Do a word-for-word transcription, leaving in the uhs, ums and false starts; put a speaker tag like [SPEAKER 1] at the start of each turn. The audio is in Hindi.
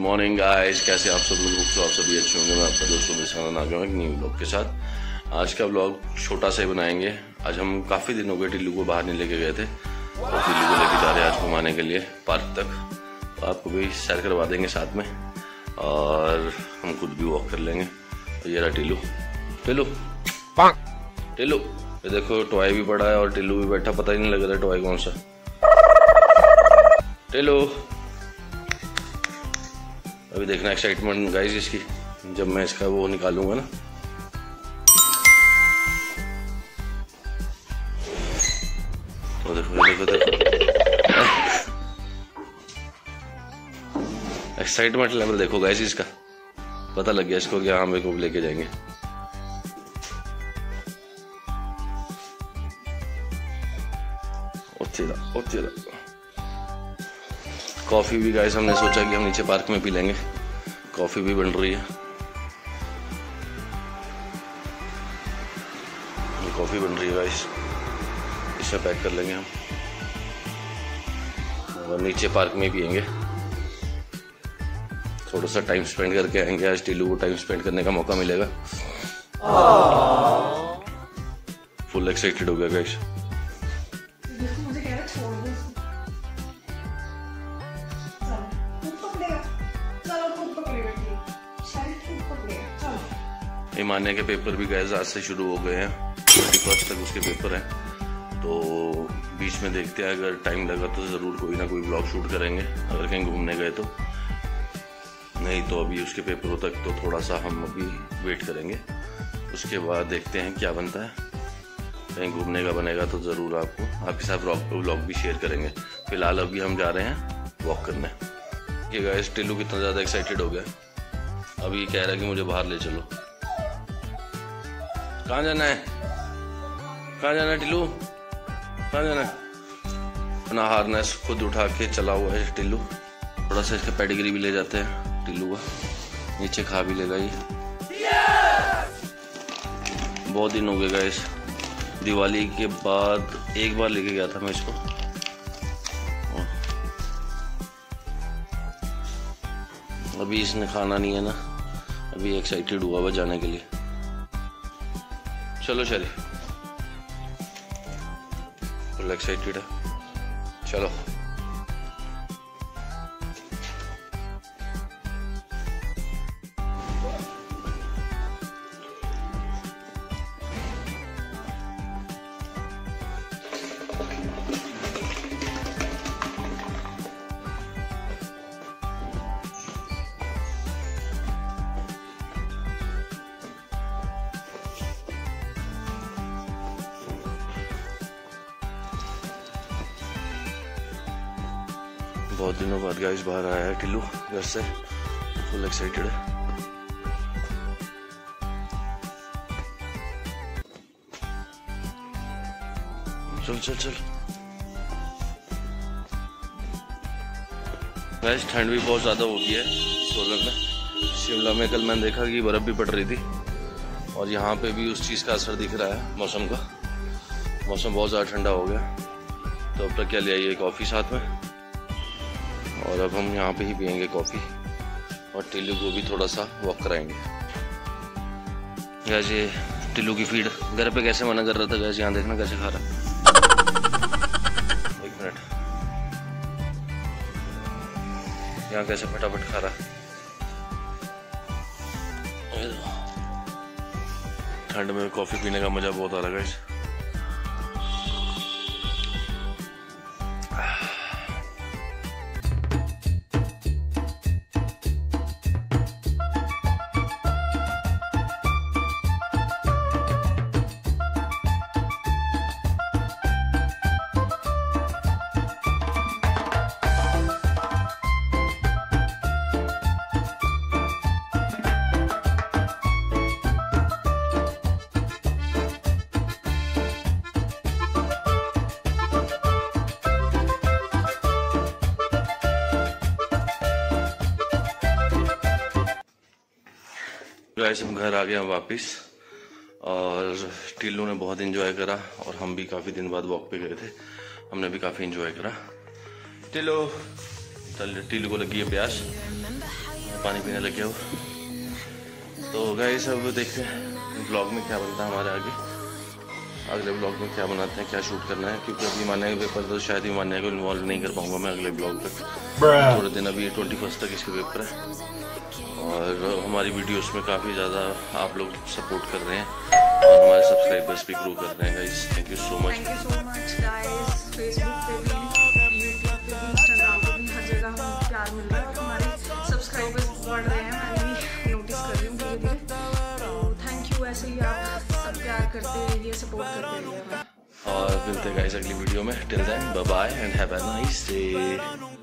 [SPEAKER 1] मॉर्निंग गाइस, कैसे आप सब लोग? तो आप सभी अच्छे होंगे। मैं आपका दोस्त सुमित आ गया हूँ एक न्यू ब्लॉग के साथ। आज का ब्लॉग छोटा सा ही बनाएंगे। आज हम काफ़ी दिन हो गए टिल्लू को बाहर नहीं लेके गए थे, और टिल्लू को लेके जा रहे हैं आज घुमाने के लिए पार्क तक। तो आपको भी सैर करवा देंगे साथ में, और हम खुद भी वॉक कर लेंगे। तो ये रहा टिल्लू। टिल्लू टिल्लू ये देखो, टॉय भी पड़ा है और टिल्लू भी बैठा, पता ही नहीं लग रहा है टॉय कौन सा। टिल्लू अभी देखना एक्साइटमेंट गाइस इसकी, जब मैं इसका वो निकालूंगा ना। तो देखो देखो देखो एक्साइटमेंट लेवल देखो गाइस इसका। पता लग गया इसको कि हाँ मेरे को लेके जाएंगे। कॉफी भी गाइस हमने सोचा कि हम नीचे पार्क में पी लेंगे। कॉफी भी बन रही है, कॉफी बन रही है गाइस, इसे पैक कर लेंगे हम और नीचे पार्क में पियेंगे। थोड़ा सा टाइम स्पेंड करके आएंगे। आज टिल्लू को टाइम स्पेंड करने का मौका मिलेगा। फुल एक्साइटेड हो गया गाइस। ईमानिया के पेपर भी गए आज से शुरू हो गए हैं, ट्वेंटी फर्स्ट तक उसके पेपर हैं। तो बीच में देखते हैं, अगर टाइम लगा तो ज़रूर कोई ना कोई ब्लॉग शूट करेंगे, अगर कहीं घूमने गए तो। नहीं तो अभी उसके पेपरों तक तो थोड़ा सा हम अभी वेट करेंगे। उसके बाद देखते हैं क्या बनता है। कहीं घूमने का बनेगा तो ज़रूर आपको आपके साथ ब्लॉग भी शेयर करेंगे। फिलहाल अभी हम जा रहे हैं वॉक करने। ये गाइस टिल्लू कितना ज़्यादा एक्साइटेड हो गया, अभी कह रहा है कि मुझे बाहर ले चलो। कहाँ जाना है? कहाँ जाना है टिल्लू? कहाँ जाना है? अपना हार्नेस खुद उठा के चला हुआ है टिल्लू। थोड़ा सा इसका पेडिग्री भी ले जाते हैं टिल्लू का, नीचे खा भी लेगा ये। बहुत दिन हो गए गाइस, दिवाली के बाद एक बार लेके गया था मैं इसको। अभी इसने खाना नहीं है ना, अभी एक्साइटेड हुआ हुआ जाने के लिए। चलो शरीफ, फुल एक्साइटेड है, चलो। बहुत दिनों बाद गाइस बाहर आया है टिल्लू घर से, फुल एक्साइटेड है। चल चल चल गाइस, ठंड भी बहुत ज्यादा हो गई है सोलन में। शिमला में कल मैंने देखा कि बर्फ भी पड़ रही थी, और यहाँ पे भी उस चीज का असर दिख रहा है मौसम का। मौसम बहुत ज्यादा ठंडा हो गया। तो अब तक क्या ले आइए, कॉफी साथ में, और अब हम यहाँ पे ही पियेंगे कॉफ़ी, और टिल्लू को भी थोड़ा सा वॉक कराएंगे। गैस ये टिल्लू की फीड घर पे कैसे मना कर रहा था गैस, यहाँ देखना कैसे खा रहा है। एक मिनट, यहाँ कैसे फटाफट खा रहा है। ठंड में कॉफ़ी पीने का मजा बहुत आ रहा है गैस। गाइस हम घर आ गए हैं वापस, और टिल्लू ने बहुत एंजॉय करा, और हम भी काफ़ी दिन बाद वॉक पे गए थे, हमने भी काफ़ी एंजॉय करा। टिल्लू चल, टिल्लू को लगी है प्यास, पानी पीने लगे हो। तो गाइस अब देखते हैं ब्लॉग में क्या बनता है हमारे आगे, अगले ब्लॉग में क्या बनाते हैं, क्या शूट करना है, क्योंकि अभी मान्या के पेपर तो शायद ही मान्या को इन्वॉल्व नहीं कर पाऊंगा मैं अगले ब्लॉग तक। थोड़े दिन अभी ट्वेंटी फर्स्ट तक इसके पेपर है और हमारी वीडियोस में काफ़ी ज़्यादा आप लोग सपोर्ट कर रहे हैं और हमारे सब्सक्राइबर्स भी ग्रो कर रहे हैं guys. Thank you so much.
[SPEAKER 2] Thank you so much guys. Facebook पे भी, यूट्यूब पे भी, इंस्टाग्राम पे भी, हर जगह हमें प्यार मिल रहा है। हमारे सब्सक्राइबर्स बढ़ रहे हैं, मैं भी नोटिस कर रही हूँ धीरे धीरे। तो थैंक यू, ऐसे ही आप सब प्यार करते रहिए, सपोर्ट करते रहिए।
[SPEAKER 1] और मिलते हैं गाइस अगली वीडियो में। Till then bye bye and have a nice day.